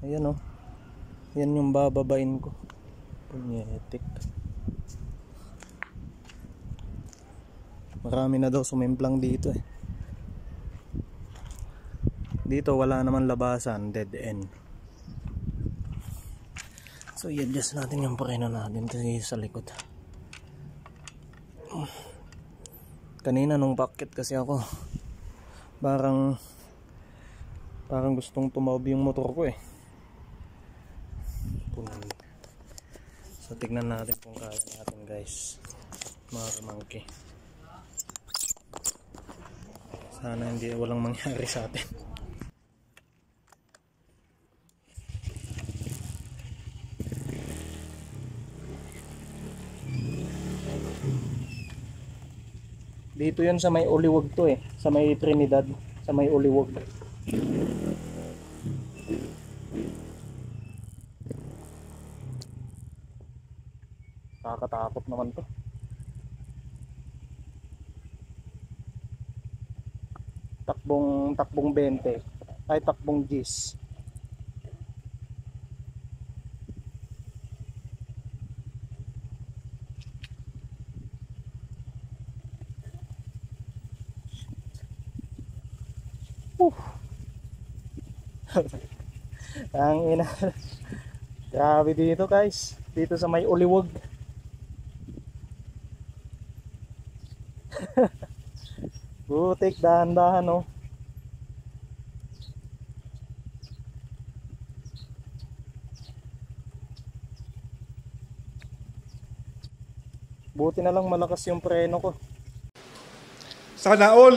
Ayan o. Yan yung bababain ko. Punyetik. Marami na daw sumimplang dito eh. Dito wala naman labasan, dead end. So i-adjust natin yung preno natin kasi sa likod. Kanina nung packet kasi ako, parang gustong tumaob yung motor ko eh. So tignan natin kung kaya natin guys, mga kamangki. Sana hindi walang mangyari sa atin. Dito yun sa may Uliwag to eh, sa may Trinidad, sa may Uliwag. Nakakatakot naman to. Takbong 20 ay takbong G's. Ang ina. Grabe dito guys, dito sa may Uliwag. Butik, dahan-dahan oh. Buti na lang malakas yung preno ko. Sana all.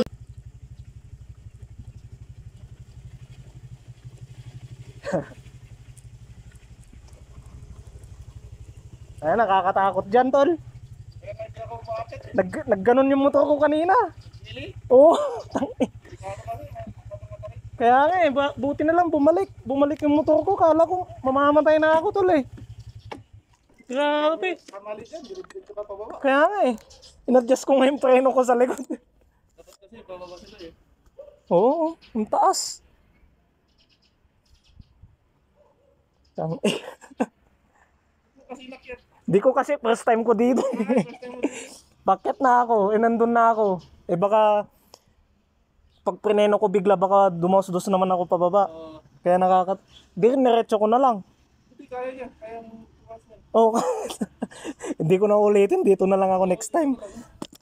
Ay, nakakatakot dyan tol. Nagganon yung motor ko kanina. Really? Oo. Kaya nga eh, buti na lang bumalik yung motor ko. Kala ko mamamatay na ako tol eh. Grabe. Kaya nga eh, in-adjust ko nga yung preno ko sa likod. Dapat kasi bababa sila eh. Oo, ang taas. Di ko kasi first time ko dito. Bakit na ako? Nandun na ako. Baka pag prineno ko bigla baka dumaos-dos naman ako pababa. Kaya diretso ko na lang. Hindi kaya niya, kaya mo tumas na. Oh. Hindi ko na ulitin, dito na lang ako next time.